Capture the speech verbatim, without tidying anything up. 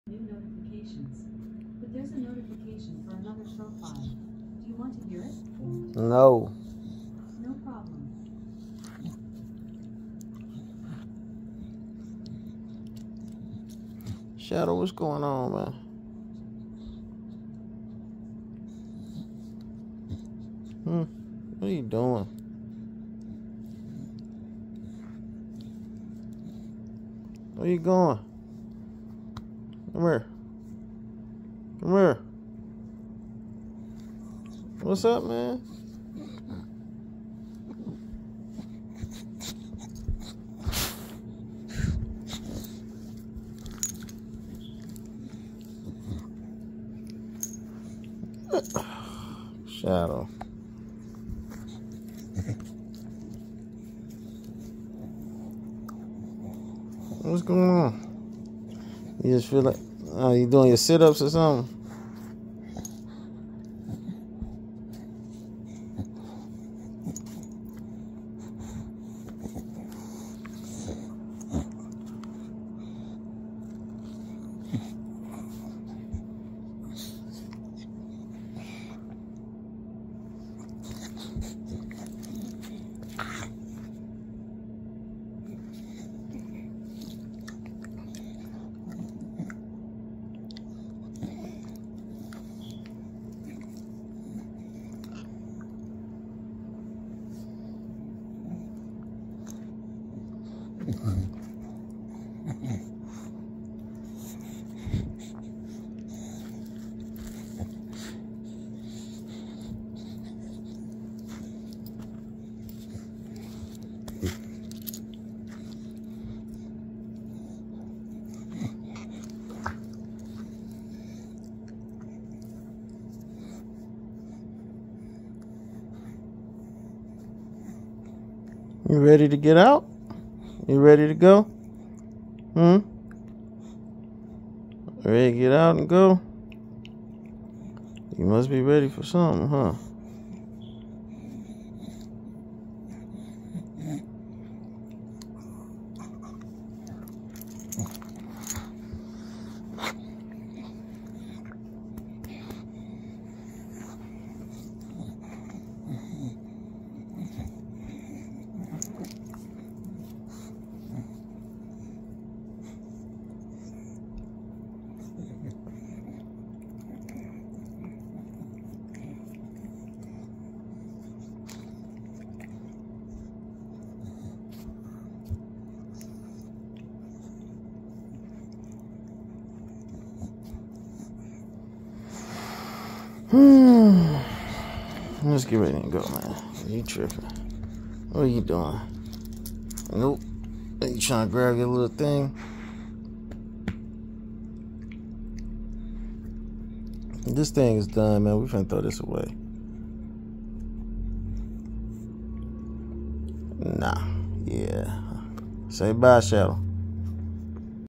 New notifications. But there's a notification for another profile. Do you want to hear it? No. No problem. Shadow, what's going on, man? Hmm. What are you doing? Where you going? Come here. Come here. What's up, man? Shadow. What's going on? You just feel like, oh, you doing your sit-ups or something? You ready to get out? You ready to go? Hmm? Ready to get out and go? You must be ready for something, huh? Hmm. Let's get ready and go, man. You tripping? What are you doing? Nope. Are you trying to grab your little thing? This thing is done, man. We finna throw this away. Nah. Yeah. Say bye, Shadow.